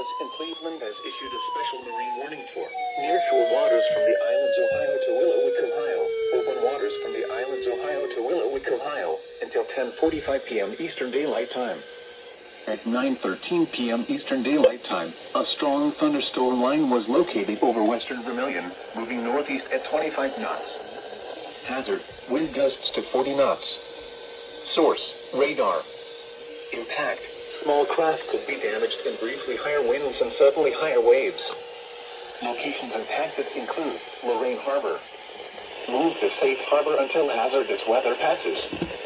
in Cleveland has issued a special marine warning for nearshore waters from the islands Ohio to Willowick, Ohio, open waters from the islands Ohio to Willowick, Ohio, until 10:45 p.m. Eastern Daylight Time. At 9:13 p.m. Eastern Daylight Time, a strong thunderstorm line was located over western Vermilion, moving northeast at 25 knots. Hazard, wind gusts to 40 knots. Source, radar. Impact, small craft could be damaged and briefly higher winds and suddenly higher waves. Locations impacted include Lorraine Harbor. Move to safe harbor until hazardous weather passes.